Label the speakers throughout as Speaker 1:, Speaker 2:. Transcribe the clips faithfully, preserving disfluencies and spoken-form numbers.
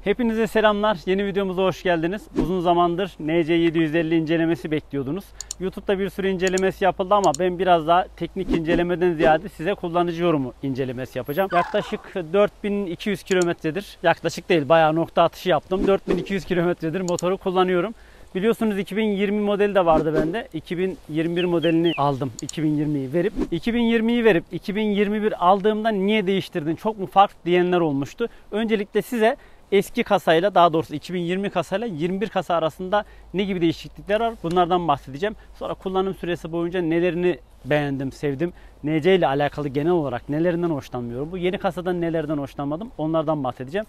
Speaker 1: Hepinize selamlar. Yeni videomuza hoş geldiniz. Uzun zamandır N C yedi yüz elli incelemesi bekliyordunuz. YouTube'da bir sürü incelemesi yapıldı ama ben biraz daha teknik incelemeden ziyade size kullanıcı yorumu incelemesi yapacağım. Yaklaşık dört bin iki yüz kilometredir. Yaklaşık değil, bayağı nokta atışı yaptım. dört bin iki yüz kilometredir motoru kullanıyorum. Biliyorsunuz iki bin yirmi modeli de vardı bende. iki bin yirmi bir modelini aldım. iki bin yirmiyi verip. iki bin yirmiyi verip iki bin yirmi bir aldığımda niye değiştirdin? Çok mu farklı diyenler olmuştu. Öncelikle size eski kasayla, daha doğrusu iki bin yirmi kasayla yirmi bir kasa arasında ne gibi değişiklikler var? Bunlardan bahsedeceğim. Sonra kullanım süresi boyunca nelerini beğendim, sevdim. N C ile alakalı genel olarak nelerinden hoşlanmıyorum. Bu yeni kasadan nelerden hoşlanmadım? Onlardan bahsedeceğim.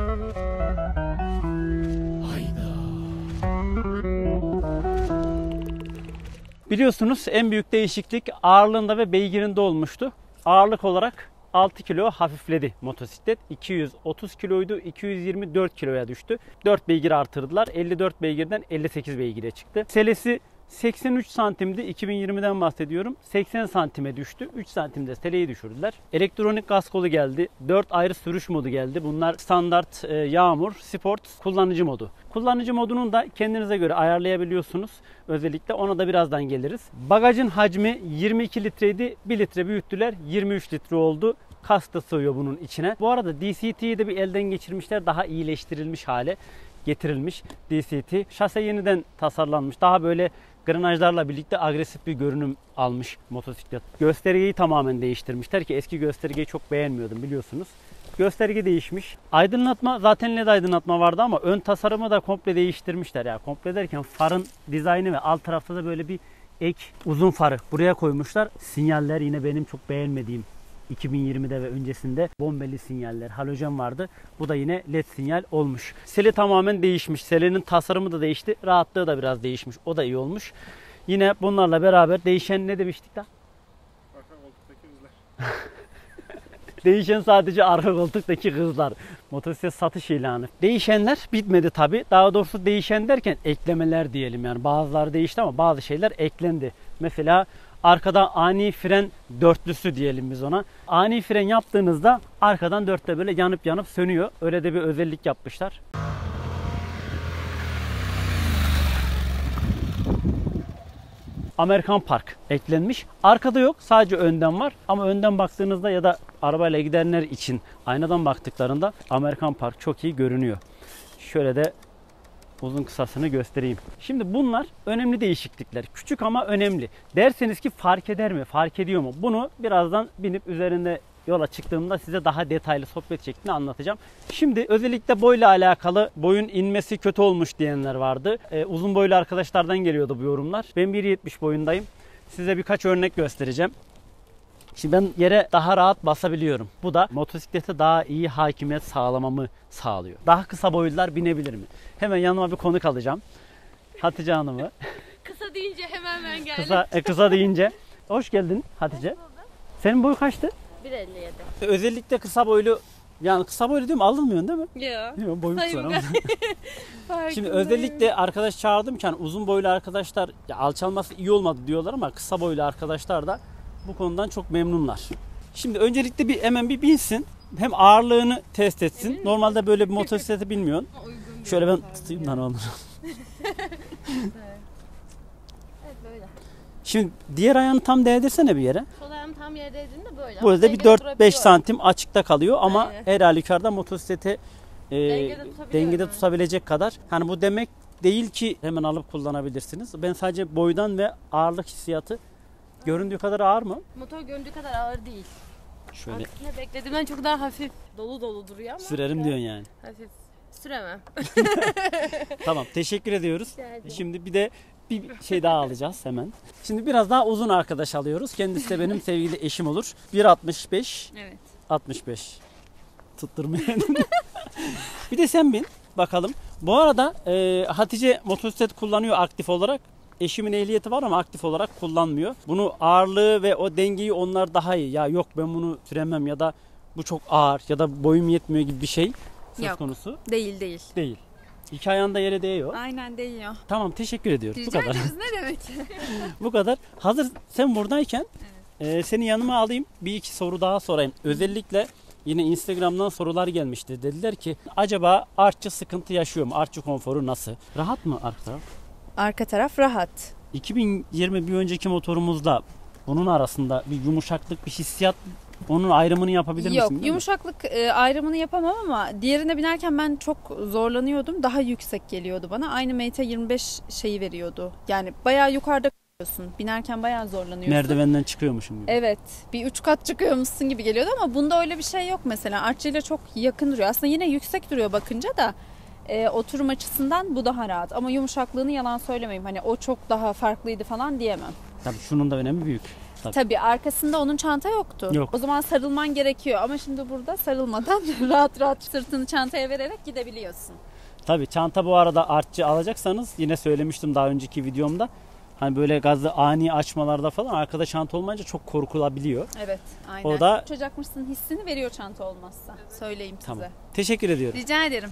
Speaker 1: Biliyorsunuz en büyük değişiklik ağırlığında ve beygirinde olmuştu. Ağırlık olarak altı kilo hafifledi motosiklet. iki yüz otuz kiloydu. iki yüz yirmi dört kiloya düştü. dört beygir artırdılar. elli dört beygirden elli sekiz beygire çıktı. Selesi seksen üç santimdi. iki bin yirmiden bahsediyorum. seksen santime düştü. üç santimde seleyi düşürdüler. Elektronik gaz kolu geldi. dört ayrı sürüş modu geldi. Bunlar standart, e, yağmur, sport, kullanıcı modu. Kullanıcı modunun da kendinize göre ayarlayabiliyorsunuz. Özellikle ona da birazdan geliriz. Bagajın hacmi yirmi iki litreydi. bir litre büyüttüler. yirmi üç litre oldu. Kask da sığıyor bunun içine. Bu arada D C T'yi de bir elden geçirmişler. Daha iyileştirilmiş hale getirilmiş D C T. Şase yeniden tasarlanmış. Daha böyle grenajlarla birlikte agresif bir görünüm almış motosiklet. Göstergeyi tamamen değiştirmişler ki eski göstergeyi çok beğenmiyordum, biliyorsunuz. Gösterge değişmiş. Aydınlatma, zaten L E D aydınlatma vardı ama ön tasarımı da komple değiştirmişler. Ya komple derken farın dizaynı ve alt tarafta da böyle bir ek uzun farı buraya koymuşlar. Sinyaller yine benim çok beğenmediğim, iki bin yirmide ve öncesinde bombeli sinyaller, halojen vardı. Bu da yine L E D sinyal olmuş. Sele tamamen değişmiş. Selenin tasarımı da değişti. Rahatlığı da biraz değişmiş. O da iyi olmuş. Yine bunlarla beraber değişen ne demiştik da?
Speaker 2: Arka koltuktaki hızlar.
Speaker 1: Değişen sadece arka koltuktaki kızlar. Motosiklet satış ilanı. Değişenler bitmedi tabi. Daha doğrusu değişen derken eklemeler diyelim. Yani bazıları değişti ama bazı şeyler eklendi. Mesela arkada ani fren dörtlüsü diyelim biz ona. Ani fren yaptığınızda arkadan dörtte böyle yanıp yanıp sönüyor. Öyle de bir özellik yapmışlar. Amerikan Park eklenmiş. Arkada yok, sadece önden var. Ama önden baktığınızda ya da arabayla gidenler için aynadan baktıklarında Amerikan Park çok iyi görünüyor. Şöyle de uzun kısasını göstereyim. Şimdi bunlar önemli değişiklikler. Küçük ama önemli. Derseniz ki fark eder mi? Fark ediyor mu? Bunu birazdan binip üzerinde yola çıktığımda size daha detaylı sohbet şeklinde anlatacağım. Şimdi özellikle boyla alakalı, boyun inmesi kötü olmuş diyenler vardı. Ee, uzun boylu arkadaşlardan geliyordu bu yorumlar. Ben bir yetmiş boyundayım. Size birkaç örnek göstereceğim. Şimdi ben yere daha rahat basabiliyorum. Bu da motosiklete daha iyi hakimiyet sağlamamı sağlıyor. Daha kısa boylular binebilir mi? Hemen yanıma bir konuk alacağım. Hatice Hanım'ı.
Speaker 3: Kısa deyince hemen ben geldim.
Speaker 1: Kısa, e, kısa deyince. Hoş geldin Hatice. Senin boyu kaçtı?
Speaker 3: bir elli yedi.
Speaker 1: Özellikle kısa boylu, yani kısa boylu diyorum, alınmıyorsun değil mi?
Speaker 3: Yok.
Speaker 1: Yok, boyum kısa ama.
Speaker 3: Şimdi
Speaker 1: Şimdi özellikle arkadaş çağırdım ki hani uzun boylu arkadaşlar ya alçalması iyi olmadı diyorlar ama kısa boylu arkadaşlar da bu konudan çok memnunlar. Şimdi öncelikle bir hemen bir binsin. Hem ağırlığını test etsin.
Speaker 3: Emin
Speaker 1: Normalde böyle bir motosikleti bilmiyorsun.
Speaker 3: Uygun
Speaker 1: Şöyle ben tutayım lan onu.
Speaker 3: Evet böyle.
Speaker 1: Şimdi diğer ayağını tam değdirsene bir yere.
Speaker 3: Sol ayağım tam yerdeydiğinde böyle.
Speaker 1: Burada bir dört beş santim açıkta kalıyor ama
Speaker 3: Aynen.
Speaker 1: her halükarda motosikleti e,
Speaker 3: Dengede tutabiliyor
Speaker 1: dengede
Speaker 3: yani.
Speaker 1: tutabilecek kadar. Hani bu demek değil ki hemen alıp kullanabilirsiniz. Ben sadece boydan ve ağırlık hissiyatı, göründüğü kadar ağır mı?
Speaker 3: Motor göründüğü kadar ağır değil.
Speaker 1: Şöyle
Speaker 3: Aksine beklediğimden çok daha hafif. Dolu dolu duruyor ama.
Speaker 1: sürerim diyorsun yani.
Speaker 3: Hafif. Süremem.
Speaker 1: Tamam, teşekkür ediyoruz.
Speaker 3: Rica ederim.
Speaker 1: Şimdi bir de bir şey daha alacağız hemen. Şimdi biraz daha uzun arkadaş alıyoruz. Kendisi de benim sevgili eşim olur. bir altmış beş.
Speaker 3: Evet.
Speaker 1: altmış beş. Tutturmayın. Bir de sen bin bakalım. Bu arada e, Hatice motosiklet kullanıyor aktif olarak. Eşimin ehliyeti var ama aktif olarak kullanmıyor. Bunu ağırlığı ve o dengeyi onlar daha iyi. Ya yok ben bunu süremem ya da bu çok ağır ya da boyum yetmiyor gibi bir şey söz
Speaker 4: Yok.
Speaker 1: konusu
Speaker 4: Değil değil.
Speaker 1: değil. İki ayağında yere değiyor.
Speaker 4: Aynen değiyor.
Speaker 1: Tamam, teşekkür ediyoruz.
Speaker 4: Rica
Speaker 1: Bu kadar.
Speaker 4: ederiz, ne demek?
Speaker 1: Bu kadar. Hazır sen buradayken e, seni yanıma alayım. Bir iki soru daha sorayım. Özellikle yine Instagram'dan sorular gelmişti. Dediler ki acaba artçı sıkıntı yaşıyor mu? Artçı konforu nasıl? Rahat mı arka taraf?
Speaker 4: Arka taraf rahat.
Speaker 1: iki bin yirmi bir önceki motorumuzla bunun arasında bir yumuşaklık, bir hissiyat, onun ayrımını yapabilir misin?
Speaker 4: Yok, yumuşaklık e, ayrımını yapamam ama diğerine binerken ben çok zorlanıyordum. Daha yüksek geliyordu bana. Aynı M T yirmi beş şeyi veriyordu. Yani bayağı yukarıda kalıyorsun. Binerken bayağı zorlanıyorsun.
Speaker 1: Merdivenden çıkıyormuşum gibi.
Speaker 4: Evet. Bir üç kat çıkıyormuşsun gibi geliyordu ama bunda öyle bir şey yok mesela. Artçıyla çok yakın duruyor. Aslında yine yüksek duruyor bakınca da e, oturum açısından bu daha rahat. Ama yumuşaklığını yalan söylemeyeyim. Hani o çok daha farklıydı falan diyemem.
Speaker 1: Tabii şunun da önemi büyük.
Speaker 4: Tabii. Tabii arkasında onun çanta yoktu.
Speaker 1: Yok.
Speaker 4: O zaman sarılman gerekiyor ama şimdi burada sarılmadan rahat rahat sırtını çantaya vererek gidebiliyorsun.
Speaker 1: Tabii çanta bu arada artçı alacaksanız yine söylemiştim daha önceki videomda. Hani böyle gazı ani açmalarda falan arkada çanta olmayınca çok korkulabiliyor.
Speaker 4: Evet, aynen.
Speaker 1: O da
Speaker 4: uçacakmışsın hissini veriyor çanta olmazsa. Söyleyeyim size.
Speaker 1: Tamam. Teşekkür ediyorum.
Speaker 4: Rica ederim.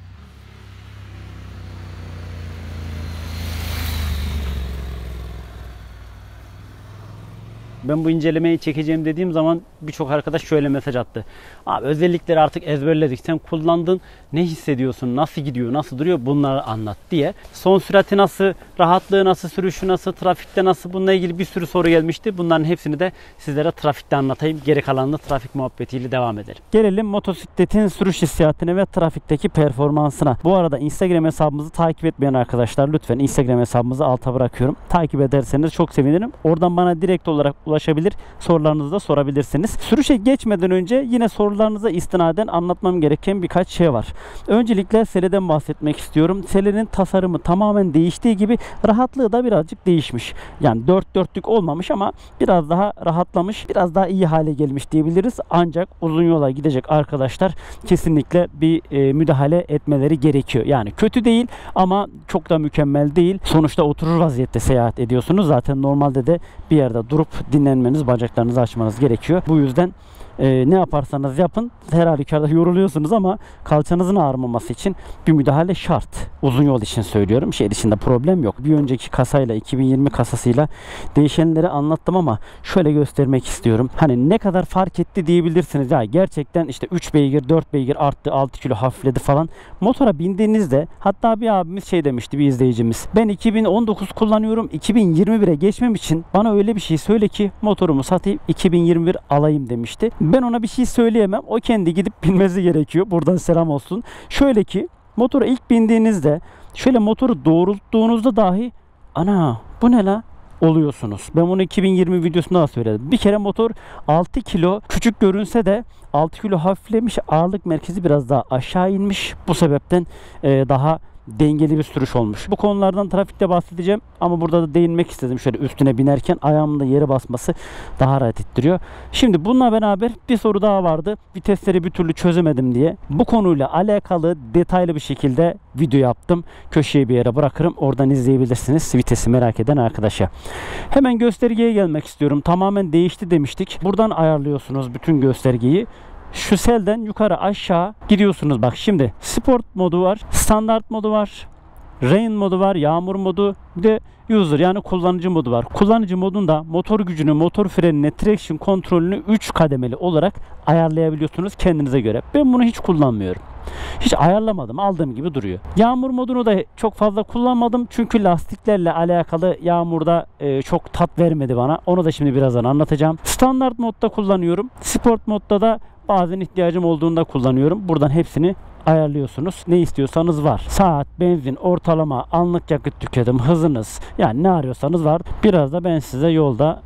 Speaker 1: Ben bu incelemeyi çekeceğim dediğim zaman birçok arkadaş şöyle mesaj attı. Abi özellikleri artık ezberledik. Sen kullandın, ne hissediyorsun, nasıl gidiyor, nasıl duruyor, bunları anlat diye. Son sürati nasıl, rahatlığı nasıl, sürüşü nasıl, trafikte nasıl, bununla ilgili bir sürü soru gelmişti. Bunların hepsini de sizlere trafikte anlatayım. Geri kalanını trafik muhabbetiyle devam edelim. Gelelim motosikletin sürüş hissiyatına ve trafikteki performansına. Bu arada Instagram hesabımızı takip etmeyen arkadaşlar lütfen Instagram hesabımızı alta bırakıyorum. Takip ederseniz çok sevinirim. Oradan bana direkt olarak ulaşabilir, sorularınızı da sorabilirsiniz. Sürüşe geçmeden önce yine sorularınıza istinaden anlatmam gereken birkaç şey var. Öncelikle seleden bahsetmek istiyorum. Selenin tasarımı tamamen değiştiği gibi rahatlığı da birazcık değişmiş. Yani dört dörtlük olmamış ama biraz daha rahatlamış, biraz daha iyi hale gelmiş diyebiliriz. Ancak uzun yola gidecek arkadaşlar kesinlikle bir e, müdahale etmeleri gerekiyor. Yani kötü değil ama çok da mükemmel değil. Sonuçta oturur vaziyette seyahat ediyorsunuz. Zaten normalde de bir yerde durup dinlenmeniz, bacaklarınızı açmanız gerekiyor. Bu yüzden e, ne yaparsanız yapın her halükarda yoruluyorsunuz ama kalçanızın ağrımaması için bir müdahale şart. Uzun yol için söylüyorum. Şey dışında problem yok. Bir önceki kasayla iki bin yirmi kasasıyla değişenleri anlattım ama şöyle göstermek istiyorum. Hani ne kadar fark etti diyebilirsiniz. Ya gerçekten işte üç beygir, dört beygir arttı, altı kilo hafifledi falan. Motora bindiğinizde hatta bir abimiz şey demişti, bir izleyicimiz. Ben iki bin on dokuz kullanıyorum. iki bin yirmi bire geçmem için bana öyle bir şey söyle ki motorumu satayım iki bin yirmi bir alayım demişti. Ben ona bir şey söyleyemem. O kendi gidip binmesi gerekiyor. Buradan selam olsun. Şöyle ki motora ilk bindiğinizde şöyle motoru doğrulttuğunuzda dahi ana bu ne la oluyorsunuz. Ben bunu iki bin yirmi videosunda da söyledim. Bir kere motor altı kilo küçük görünse de altı kilo hafiflemiş, ağırlık merkezi biraz daha aşağı inmiş. Bu sebepten e, daha dengeli bir sürüş olmuş. Bu konulardan trafikte bahsedeceğim ama burada da değinmek istedim. Şöyle üstüne binerken ayağımın da yere basması daha rahat ettiriyor. Şimdi bununla beraber bir soru daha vardı. Vitesleri bir türlü çözemedim diye. Bu konuyla alakalı detaylı bir şekilde video yaptım. Köşeye bir yere bırakırım. Oradan izleyebilirsiniz. Vitesi merak eden arkadaşa. Hemen göstergeye gelmek istiyorum. Tamamen değişti demiştik. Buradan ayarlıyorsunuz bütün göstergeyi. Şu selden yukarı aşağı gidiyorsunuz. Bak şimdi sport modu var, standart modu var, rain modu var, yağmur modu, bir de user yani kullanıcı modu var. Kullanıcı modunda motor gücünü, motor frenini, traction kontrolünü üç kademeli olarak ayarlayabiliyorsunuz kendinize göre. Ben bunu hiç kullanmıyorum. Hiç ayarlamadım. Aldığım gibi duruyor. Yağmur modunu da çok fazla kullanmadım. Çünkü lastiklerle alakalı yağmurda e, çok tat vermedi bana. Onu da şimdi birazdan anlatacağım. Standart modda kullanıyorum. Sport modda da bazen ihtiyacım olduğunda kullanıyorum. Buradan hepsini ayarlıyorsunuz. Ne istiyorsanız var. Saat, benzin, ortalama, anlık yakıt tüketim, hızınız. Yani ne arıyorsanız var. Biraz da ben size yolda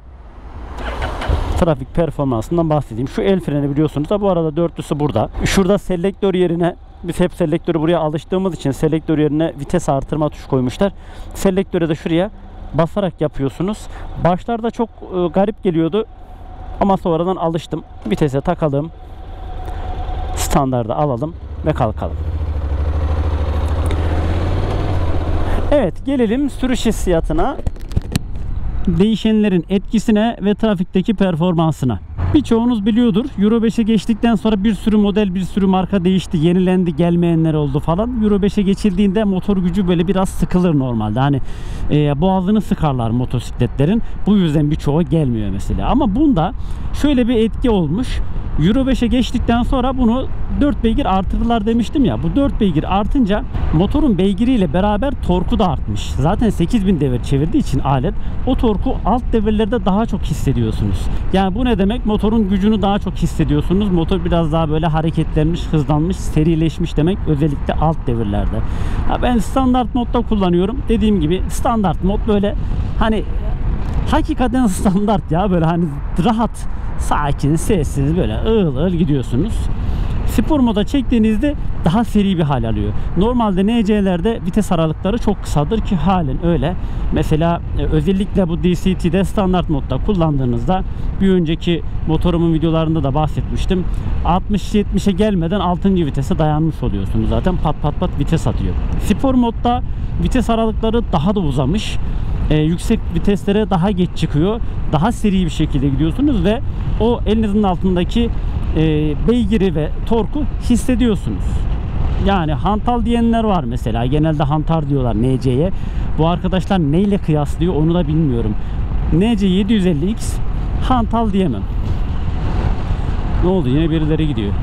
Speaker 1: trafik performansından bahsedeyim. Şu el freni biliyorsunuz da bu arada dörtlüsü burada. Şurada selektör yerine biz hep selektörü buraya alıştığımız için selektör yerine vites artırma tuşu koymuşlar. Selektörü de şuraya basarak yapıyorsunuz. Başlarda çok e, garip geliyordu. Ama sonradan alıştım. Vitese takalım. Standarda alalım ve kalkalım. Evet, gelelim sürüş hissiyatına, değişenlerin etkisine ve trafikteki performansına. Birçoğunuz biliyordur. Euro beşe geçtikten sonra bir sürü model, bir sürü marka değişti. Yenilendi, gelmeyenler oldu falan. Euro beşe geçildiğinde motor gücü böyle biraz sıkılır normalde. Hani e, boğazını sıkarlar motosikletlerin. Bu yüzden birçoğu gelmiyor mesela. Ama bunda şöyle bir etki olmuş. Euro beşe geçtikten sonra bunu dört beygir artırdılar demiştim ya. Bu dört beygir artınca motorun beygiriyle beraber torku da artmış. Zaten sekiz bin devir çevirdiği için alet, o torku alt devirlerde daha çok hissediyorsunuz. Yani bu ne demek? Motorun gücünü daha çok hissediyorsunuz. Motor biraz daha böyle hareketlenmiş, hızlanmış, serileşmiş demek, özellikle alt devirlerde. Ha, ben standart modda kullanıyorum. Dediğim gibi standart mod böyle hani hakikaten standart ya, böyle hani rahat, sakin, sessiz, böyle ığıl ığıl gidiyorsunuz. Spor moda çektiğinizde daha seri bir hal alıyor. Normalde N C'lerde vites aralıkları çok kısadır ki halen öyle. Mesela özellikle bu D C T'de standart modda kullandığınızda, bir önceki motorumun videolarında da bahsetmiştim, altmış yetmişe gelmeden altıncı vitese dayanmış oluyorsunuz. Zaten pat pat pat vites atıyor. Spor modda vites aralıkları daha da uzamış. Ee, yüksek viteslere daha geç çıkıyor. Daha seri bir şekilde gidiyorsunuz ve o elinizin altındaki e, beygiri ve torku hissediyorsunuz. Yani hantal diyenler var mesela. Genelde hantar diyorlar N C'ye. Bu arkadaşlar neyle kıyaslıyor onu da bilmiyorum. N C yedi yüz elli X hantal diyemem. Ne oldu? Yine birileri gidiyor.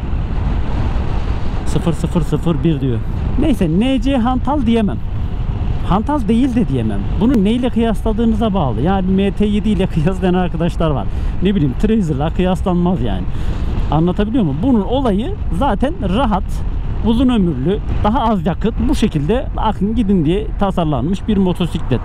Speaker 1: sıfır sıfır sıfır bir diyor. Neyse, N C hantal diyemem. Hantal değil de diyemem. Bunu neyle kıyasladığınıza bağlı. Yani bir M T yedi ile kıyaslayan arkadaşlar var. Ne bileyim, Trazer'la kıyaslanmaz yani. Anlatabiliyor muyum? Bunun olayı zaten rahat, uzun ömürlü, daha az yakıt, bu şekilde akın gidin diye tasarlanmış bir motosiklet.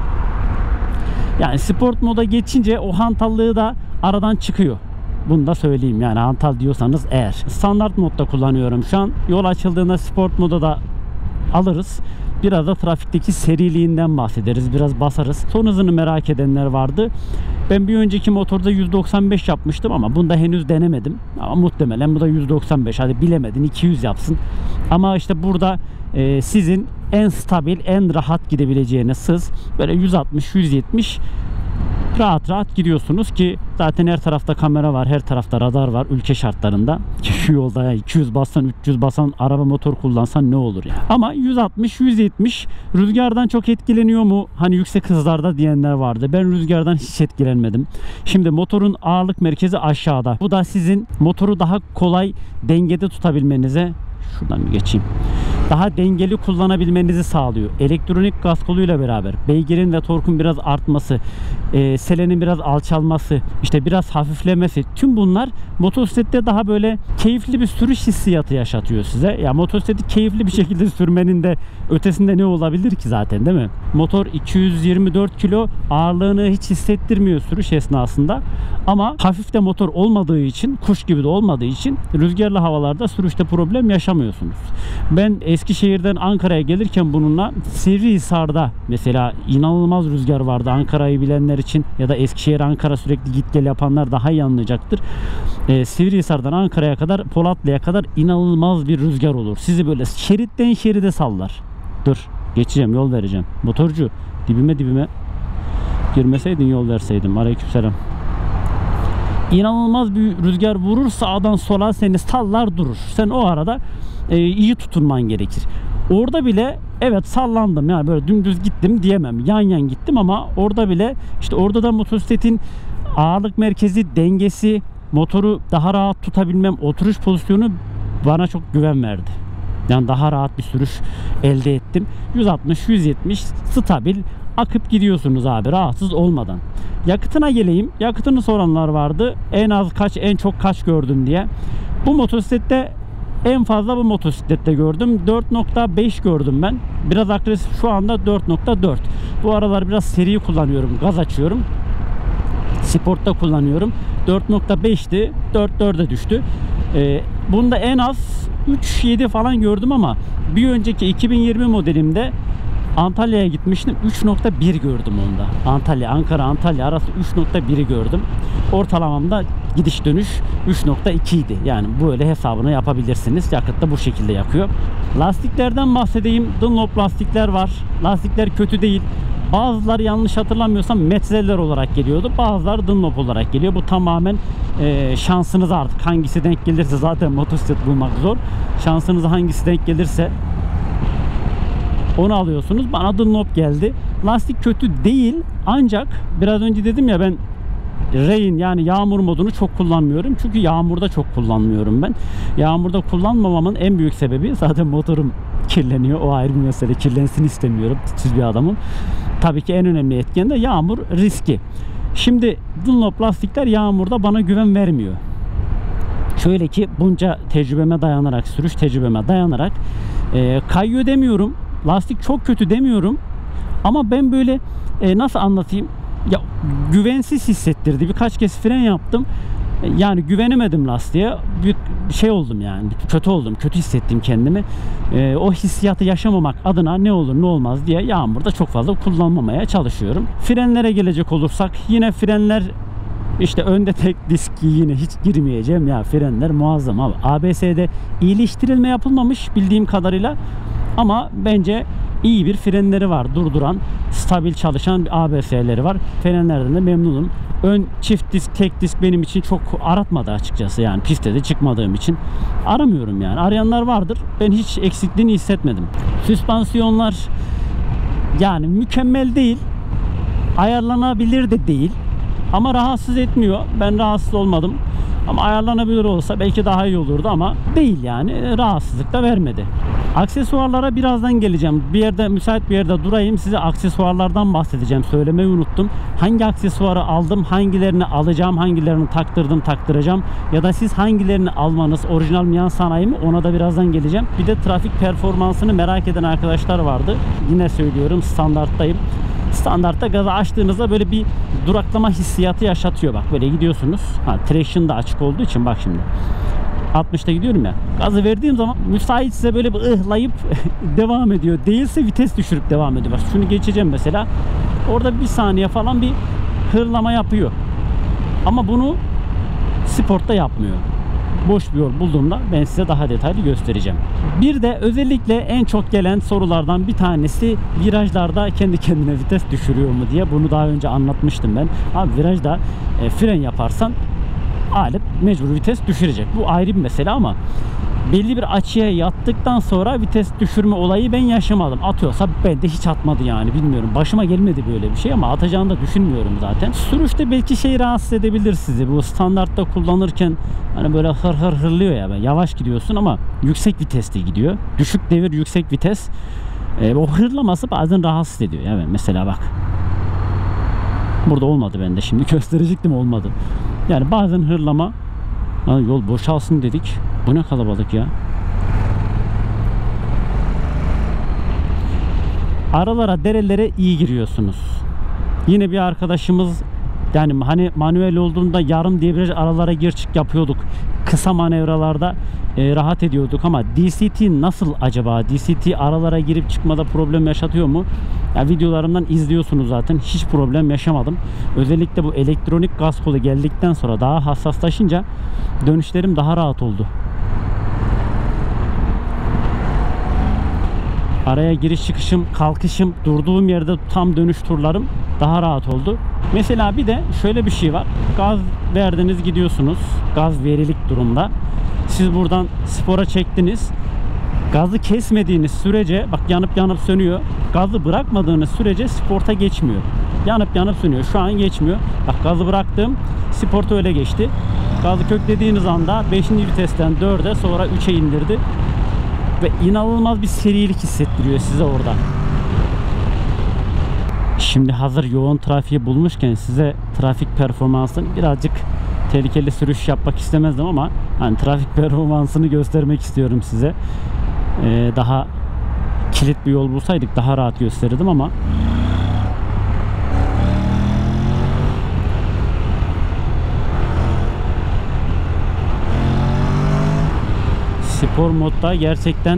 Speaker 1: Yani sport moda geçince o hantallığı da aradan çıkıyor. Bunu da söyleyeyim, yani hantal diyorsanız eğer. Standart modda kullanıyorum şu an. Yol açıldığında sport moda da alırız. Biraz da trafikteki seriliğinden bahsederiz. Biraz basarız. Son hızını merak edenler vardı. Ben bir önceki motorda yüz doksan beş yapmıştım ama bunda henüz denemedim. Ama muhtemelen bu da yüz doksan beş. Hadi bilemedin iki yüz yapsın. Ama işte burada e, sizin en stabil, en rahat gidebileceğiniz hız böyle yüz altmış yüz yetmiş rahat rahat gidiyorsunuz ki zaten her tarafta kamera var, her tarafta radar var ülke şartlarında. Şu yolda iki yüz bassan, üç yüz basan araba motor kullansan ne olur ya. Ama yüz altmış yüz yetmiş rüzgardan çok etkileniyor mu? Hani yüksek hızlarda diyenler vardı. Ben rüzgardan hiç etkilenmedim. Şimdi motorun ağırlık merkezi aşağıda. Bu da sizin motoru daha kolay dengede tutabilmenize, şuradan bir geçeyim, daha dengeli kullanabilmenizi sağlıyor. Elektronik gaz koluyla beraber beygirin ve torkun biraz artması, e, selenin biraz alçalması, işte biraz hafiflemesi, tüm bunlar motosiklette daha böyle keyifli bir sürüş hissiyatı yaşatıyor size. Ya motosikleti keyifli bir şekilde sürmenin de ötesinde ne olabilir ki zaten, değil mi? Motor iki yüz yirmi dört kilo, ağırlığını hiç hissettirmiyor sürüş esnasında. Ama hafif de motor olmadığı için, kuş gibi de olmadığı için rüzgarlı havalarda sürüşte problem yaşamıyorsunuz. Ben Eskişehir'den Ankara'ya gelirken bununla Sivrihisar'da mesela inanılmaz rüzgar vardı. Ankara'yı bilenler için ya da Eskişehir Ankara sürekli git gel yapanlar daha iyi anlayacaktır. Ee, Sivrihisar'dan Ankara'ya kadar, Polatlı'ya kadar inanılmaz bir rüzgar olur. Sizi böyle şeritten şeride sallar. Dur, geçeceğim, yol vereceğim. Motorcu, dibime dibime girmeseydin yol verseydim. Aleykümselam. İnanılmaz bir rüzgar vurur, sağdan sola seni sallar durur. Sen o arada e, iyi tutunman gerekir. Orada bile evet sallandım, yani böyle dümdüz gittim diyemem, yan yan gittim ama orada bile işte orada da motosikletin ağırlık merkezi, dengesi, motoru daha rahat tutabilmem, oturuş pozisyonu bana çok güven verdi. Yani daha rahat bir sürüş elde ettim. yüz altmış yüz yetmiş stabil akıp gidiyorsunuz abi, rahatsız olmadan. Yakıtına geleyim. Yakıtını soranlar vardı. En az kaç, en çok kaç gördüm diye. Bu motosiklette en fazla bu motosiklette gördüm. dört nokta beş gördüm ben. Biraz agresif şu anda dört nokta dört. Bu aralar biraz seri kullanıyorum. Gaz açıyorum. Sportta kullanıyorum. dört nokta beşti. dört nokta dörde düştü. Ee, bunda en az üç yedi falan gördüm ama bir önceki iki bin yirmi modelimde Antalya'ya gitmiştim. üç nokta bir gördüm onda. Antalya, Ankara, Antalya arası üç nokta biri gördüm. Ortalamamda gidiş dönüş üç nokta iki idi. Yani böyle hesabını yapabilirsiniz. Yakıt da bu şekilde yakıyor. Lastiklerden bahsedeyim. Dunlop lastikler var. Lastikler kötü değil. Bazıları yanlış hatırlamıyorsam metreler olarak geliyordu. Bazıları Dunlop olarak geliyor. Bu tamamen e, şansınız artık. Hangisi denk gelirse, zaten motosiklet bulmak zor. Şansınıza hangisi denk gelirse onu alıyorsunuz. Bana Dunlop geldi. Lastik kötü değil ancak biraz önce dedim ya, ben rain yani yağmur modunu çok kullanmıyorum. Çünkü yağmurda çok kullanmıyorum ben. Yağmurda kullanmamamın en büyük sebebi zaten motorum kirleniyor. O ayrı bir mesele. Kirlensin istemiyorum. Titiz bir adamım. Tabii ki en önemli etken de yağmur riski. Şimdi Dunlop lastikler yağmurda bana güven vermiyor. Şöyle ki bunca tecrübeme dayanarak, sürüş tecrübeme dayanarak e, kayıyor demiyorum. Lastik çok kötü demiyorum. Ama ben böyle e, nasıl anlatayım? Ya güvensiz hissettirdi. Birkaç kez fren yaptım. E, yani güvenemedim lastiğe. Bir şey oldum yani. Kötü oldum. Kötü hissettim kendimi. E, o hissiyatı yaşamamak adına ne olur ne olmaz diye yağmurda çok fazla kullanmamaya çalışıyorum. Frenlere gelecek olursak yine frenler İşte önde tek disk yine hiç girmeyeceğim ya, frenler muazzam abi. A B S'de iyileştirilme yapılmamış bildiğim kadarıyla ama bence iyi bir frenleri var. Durduran, stabil çalışan bir A B S'leri var. Frenlerden de memnunum. Ön çift disk, tek disk benim için çok aratmadı açıkçası yani pistte de çıkmadığım için. Aramıyorum yani. Arayanlar vardır. Ben hiç eksikliğini hissetmedim. Süspansiyonlar yani mükemmel değil. Ayarlanabilir de değil. Ama rahatsız etmiyor. Ben rahatsız olmadım. Ama ayarlanabilir olsa belki daha iyi olurdu ama değil yani. Rahatsızlık da vermedi. Aksesuarlara birazdan geleceğim. Bir yerde, müsait bir yerde durayım. Size aksesuarlardan bahsedeceğim. Söylemeyi unuttum. Hangi aksesuarı aldım, hangilerini alacağım, hangilerini taktırdım, taktıracağım. Ya da siz hangilerini almanız, orijinal mi yan sanayi mi, ona da birazdan geleceğim. Bir de trafik performansını merak eden arkadaşlar vardı. Yine söylüyorum, standarttayım. Standartta gazı açtığınızda böyle bir duraklama hissiyatı yaşatıyor. Bak böyle gidiyorsunuz. Ha, traction da açık olduğu için bak şimdi. altmışta gidiyorum ya. Gazı verdiğim zaman müsaitse böyle bir ıhlayıp devam ediyor. Değilse vites düşürüp devam ediyor. Bak şunu geçeceğim mesela. Orada bir saniye falan bir hırlama yapıyor. Ama bunu sportta yapmıyor. Boş bir yol bulduğumda ben size daha detaylı göstereceğim. Bir de özellikle en çok gelen sorulardan bir tanesi virajlarda kendi kendine vites düşürüyor mu diye. Bunu daha önce anlatmıştım ben. Abi virajda e, fren yaparsan alet mecbur vites düşürecek. Bu ayrı bir mesele ama belli bir açıya yattıktan sonra vites düşürme olayı ben yaşamadım. Atıyorsa ben de hiç atmadı yani, bilmiyorum. Başıma gelmedi böyle bir şey ama atacağını da düşünmüyorum zaten. Sürüşte belki şey rahatsız edebilir sizi. Bu standartta kullanırken hani böyle hır hır hırlıyor ya. Yavaş gidiyorsun ama yüksek viteste gidiyor. Düşük devir yüksek vites. E, o hırlaması bazen rahatsız ediyor. Yani mesela bak. Burada olmadı bende. Şimdi gösterecektim, olmadı. Yani bazen hırlama. Lan yol boşalsın dedik. Bu ne kalabalık ya. Aralara, derelere iyi giriyorsunuz. Yine bir arkadaşımız yani hani manuel olduğunda yarım debriyaj aralara gir çık yapıyorduk. Kısa manevralarda e, rahat ediyorduk ama D C T nasıl acaba? D C T aralara girip çıkmada problem yaşatıyor mu? Ya videolarımdan izliyorsunuz zaten. Hiç problem yaşamadım. Özellikle bu elektronik gaz kolu geldikten sonra daha hassaslaşınca dönüşlerim daha rahat oldu. Araya giriş çıkışım, kalkışım, durduğum yerde tam dönüş turlarım daha rahat oldu. Mesela bir de şöyle bir şey var. Gaz verdiniz, gidiyorsunuz. Gaz verilik durumda. Siz buradan spora çektiniz. Gazı kesmediğiniz sürece bak yanıp yanıp sönüyor. Gazı bırakmadığınız sürece sporta geçmiyor. Yanıp yanıp sönüyor. Şu an geçmiyor. Bak gazı bıraktım. Sporta öyle geçti. Gazı köklediğiniz anda beşinci vitesten dörde, sonra üçe indirdi. Ve inanılmaz bir serilik hissettiriyor size orada. Şimdi hazır yoğun trafiği bulmuşken size trafik performansını, birazcık tehlikeli sürüş yapmak istemezdim ama hani trafik performansını göstermek istiyorum size. Ee, daha kilit bir yol bulsaydık daha rahat gösterirdim ama spor modda gerçekten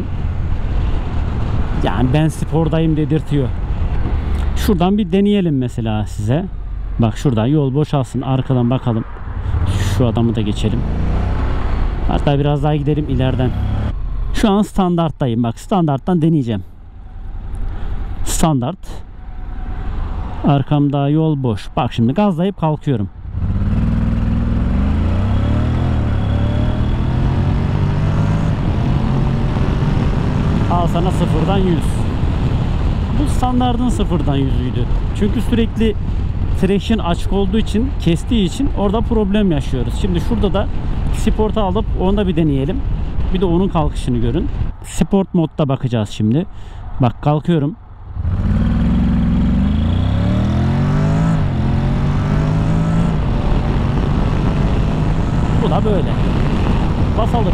Speaker 1: yani ben spordayım dedirtiyor. Şuradan bir deneyelim mesela size. Bak şuradan yol boşalsın, arkadan bakalım. Şu adamı da geçelim. Hatta biraz daha gidelim ileriden. Şu an standarttayım. Bak standarttan deneyeceğim. Standart. Arkamda yol boş. Bak şimdi gazlayıp kalkıyorum. Al sana sıfırdan yüz. Bu standardın sıfırdan yüzüydü. Çünkü sürekli traction açık olduğu için, kestiği için orada problem yaşıyoruz. Şimdi şurada da Sport'a alıp onu da bir deneyelim. Bir de onun kalkışını görün. Sport modda bakacağız şimdi. Bak kalkıyorum. Bu da böyle. Basalım.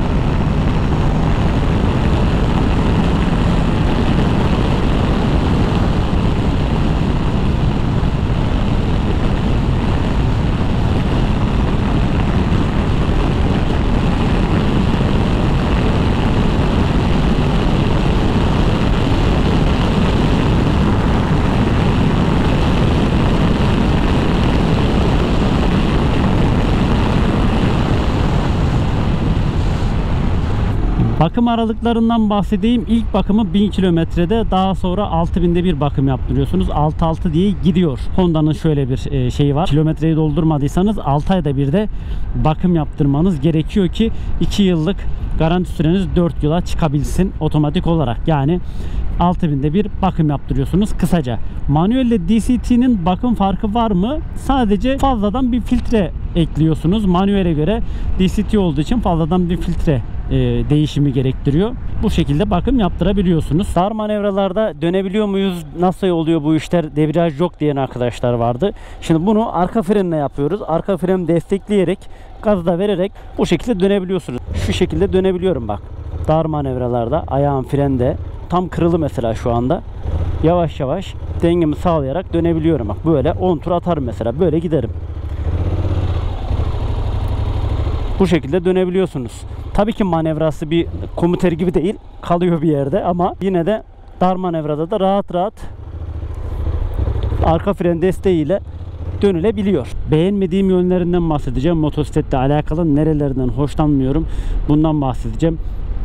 Speaker 1: Bakım aralıklarından bahsedeyim. İlk bakımı bin kilometrede, daha sonra altı binde bir bakım yaptırıyorsunuz. altı altı diye gidiyor. Honda'nın şöyle bir şeyi var. Kilometreyi doldurmadıysanız altı ayda bir de bakım yaptırmanız gerekiyor ki iki yıllık garanti süreniz dört yıla çıkabilsin otomatik olarak. Yani altı binde bir bakım yaptırıyorsunuz kısaca. Manuelle D C T'nin bakım farkı var mı? Sadece fazladan bir filtre ekliyorsunuz. Manuele göre D C T olduğu için fazladan bir filtre e, değişimi gerektiriyor. Bu şekilde bakım yaptırabiliyorsunuz. Dar manevralarda dönebiliyor muyuz? Nasıl oluyor bu işler? Debriyaj yok diyen arkadaşlar vardı. Şimdi bunu arka frenle yapıyoruz. Arka freni destekleyerek, gazı da vererek bu şekilde dönebiliyorsunuz. Şu şekilde dönebiliyorum bak. Dar manevralarda ayağım frende. Tam kırılı mesela şu anda. Yavaş yavaş dengemi sağlayarak dönebiliyorum. Bak böyle on tur atarım mesela. Böyle giderim. Bu şekilde dönebiliyorsunuz. Tabii ki manevrası bir komuter gibi değil. Kalıyor bir yerde ama yine de dar manevrada da rahat rahat arka fren desteğiyle dönülebiliyor. Beğenmediğim yönlerinden bahsedeceğim. Motosikletle alakalı nerelerinden hoşlanmıyorum. Bundan bahsedeceğim.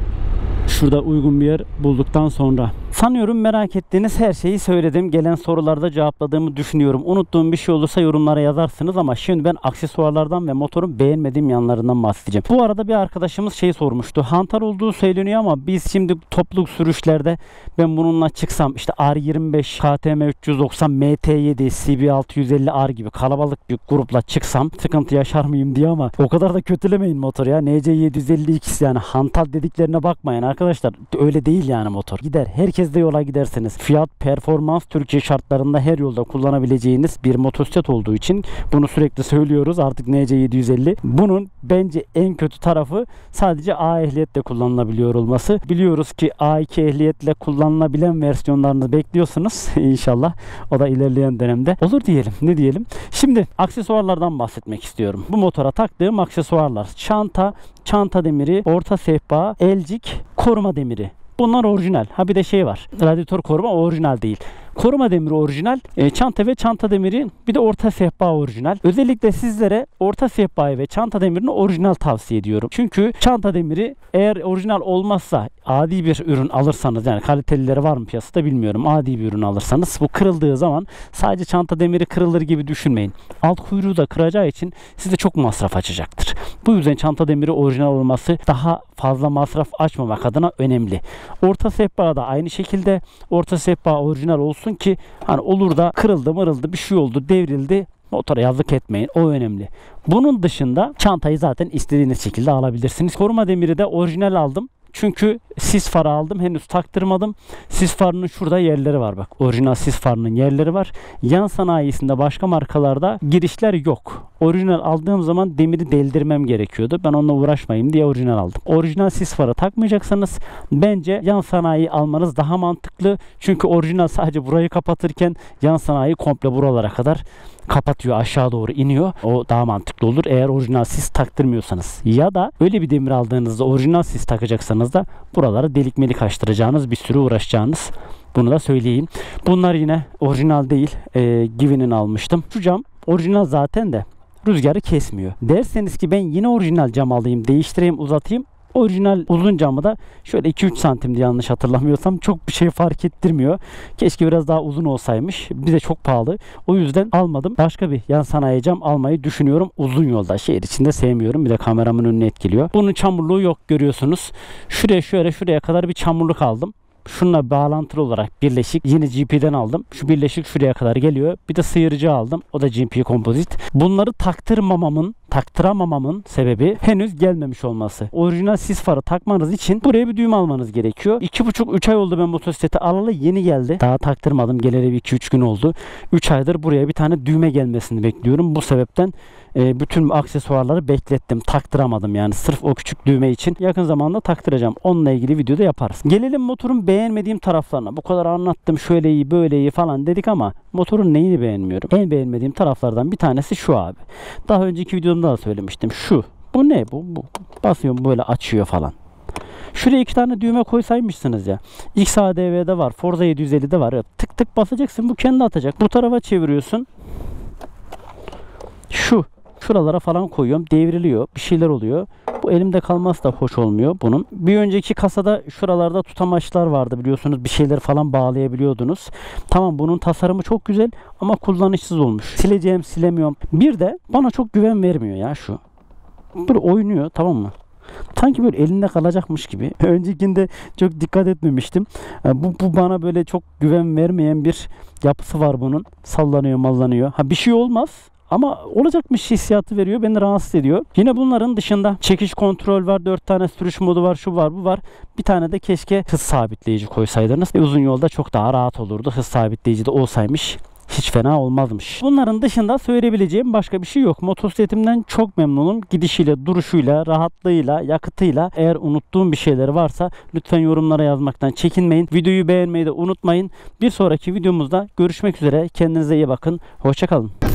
Speaker 1: Şurada uygun bir yer bulduktan sonra. Sanıyorum merak ettiğiniz her şeyi söyledim. Gelen sorularda cevapladığımı düşünüyorum. Unuttuğum bir şey olursa yorumlara yazarsınız ama şimdi ben aksesuarlardan ve motorun beğenmediğim yanlarından bahsedeceğim. Bu arada bir arkadaşımız şey sormuştu. Hantal olduğu söyleniyor ama biz şimdi topluluk sürüşlerde ben bununla çıksam işte R yirmi beş, K T M üç yüz doksan, M T yedi, C B altı yüz elli R gibi kalabalık bir grupla çıksam sıkıntı yaşar mıyım diye ama o kadar da kötülemeyin motoru ya. N C yedi yüz elli X yani hantal dediklerine bakmayın arkadaşlar. Öyle değil yani motor. Gider. Herkes de yola gidersiniz. Fiyat, performans Türkiye şartlarında her yolda kullanabileceğiniz bir motosiklet olduğu için bunu sürekli söylüyoruz. Artık N C yedi yüz elli. Bunun bence en kötü tarafı sadece A ehliyetle kullanılabiliyor olması. Biliyoruz ki A iki ehliyetle kullanılabilen versiyonlarını bekliyorsunuz. İnşallah o da ilerleyen dönemde olur diyelim. Ne diyelim? Şimdi aksesuarlardan bahsetmek istiyorum. Bu motora taktığım aksesuarlar. Çanta, çanta demiri, orta sehpa, elcik, koruma demiri. Bunlar orijinal. Ha bir de şey var. Radyatör koruma orijinal değil. Koruma demiri orijinal. E, çanta ve çanta demiri, bir de orta sehpa orijinal. Özellikle sizlere orta sehpayı ve çanta demirini orijinal tavsiye ediyorum. Çünkü çanta demiri eğer orijinal olmazsa, adi bir ürün alırsanız, yani kalitelileri var mı piyasada bilmiyorum. Adi bir ürün alırsanız bu kırıldığı zaman sadece çanta demiri kırılır gibi düşünmeyin. Alt kuyruğu da kıracağı için size çok masraf açacaktır. Bu yüzden çanta demiri orijinal olması daha fazla masraf açmamak adına önemli. Orta sehpa da aynı şekilde. Orta sehpa orijinal olsun ki hani olur da kırıldı mırıldı bir şey oldu, devrildi, motora yazık etmeyin. O önemli. Bunun dışında çantayı zaten istediğiniz şekilde alabilirsiniz. Koruma demiri de orijinal aldım. Çünkü sis farı aldım. Henüz taktırmadım. Sis farının şurada yerleri var bak. Orijinal sis farının yerleri var. Yan sanayisinde başka markalarda girişler yok. Orijinal aldığım zaman demiri deldirmem gerekiyordu. Ben onunla uğraşmayayım diye orijinal aldım. Orijinal sis farı takmayacaksanız bence yan sanayi almanız daha mantıklı. Çünkü orijinal sadece burayı kapatırken yan sanayi komple buralara kadar kapatıyor, aşağı doğru iniyor. O daha mantıklı olur eğer orijinal sis taktırmıyorsanız. Ya da öyle bir demir aldığınızda orijinal sis takacaksanız da buraları delik melik açtıracağınız, bir sürü uğraşacağınız. Bunu da söyleyeyim. Bunlar yine orijinal değil. E, Givi'nin almıştım. Şu cam orijinal zaten de rüzgarı kesmiyor. Derseniz ki ben yine orijinal cam alayım, değiştireyim, uzatayım. Orijinal uzun camı da şöyle iki üç santimdi yanlış hatırlamıyorsam, çok bir şey fark ettirmiyor. Keşke biraz daha uzun olsaymış. Bir de çok pahalı. O yüzden almadım. Başka bir yan sanayi cam almayı düşünüyorum. Uzun yolda, şehir içinde sevmiyorum. Bir de kameramın önüne etkiliyor. Bunun çamurluğu yok, görüyorsunuz. Şuraya şöyle şuraya kadar bir çamurluk aldım. Şununla bağlantılı olarak birleşik. Yine G P'den aldım. Şu birleşik şuraya kadar geliyor. Bir de sıyırıcı aldım. O da G P kompozit. Bunları taktırmamamın taktıramamamın sebebi henüz gelmemiş olması. Orijinal sis farı takmanız için buraya bir düğme almanız gerekiyor. iki buçuk üç ay oldu ben motosikleti alalı, yeni geldi. Daha taktırmadım. Geleli iki üç gün oldu. üç aydır buraya bir tane düğme gelmesini bekliyorum. Bu sebepten e, bütün aksesuarları beklettim. Taktıramadım yani. Sırf o küçük düğme için. Yakın zamanda taktıracağım. Onunla ilgili videoda yaparız. Gelelim motorun beğenmediğim taraflarına. Bu kadar anlattım. Şöyle iyi böyle iyi falan dedik ama motorun neyini beğenmiyorum? En beğenmediğim taraflardan bir tanesi şu abi. Daha önceki videomda da söylemiştim. Şu. Bu ne? Bu, bu. Basıyorum böyle açıyor falan. Şuraya iki tane düğme koysaymışsınız ya. X A D V'de var. Forza yedi yüz elli'de var. Tık tık basacaksın. Bu kendi atacak. Bu tarafa çeviriyorsun. Şu. Şuralara falan koyuyorum. Devriliyor. Bir şeyler oluyor. Bu elimde kalması da hoş olmuyor bunun. Bir önceki kasada şuralarda tutamaçlar vardı biliyorsunuz. Bir şeyler falan bağlayabiliyordunuz. Tamam, bunun tasarımı çok güzel ama kullanışsız olmuş. Sileceğim, silemiyorum. Bir de bana çok güven vermiyor ya şu. Böyle oynuyor, tamam mı? Sanki böyle elinde kalacakmış gibi. Öncekinde çok dikkat etmemiştim. Bu, bu bana böyle çok güven vermeyen bir yapısı var bunun. Sallanıyor, mallanıyor. Ha, bir şey olmaz. Ama olacakmış hissiyatı veriyor. Beni rahatsız ediyor. Yine bunların dışında çekiş kontrol var. dört tane sürüş modu var. Şu var, bu var. Bir tane de keşke hız sabitleyici koysaydınız. E, uzun yolda çok daha rahat olurdu. Hız sabitleyici de olsaymış hiç fena olmazmış. Bunların dışında söyleyebileceğim başka bir şey yok. Motosikletimden çok memnunum. Gidişiyle, duruşuyla, rahatlığıyla, yakıtıyla. Eğer unuttuğum bir şeyler varsa lütfen yorumlara yazmaktan çekinmeyin. Videoyu beğenmeyi de unutmayın. Bir sonraki videomuzda görüşmek üzere. Kendinize iyi bakın. Hoşça kalın.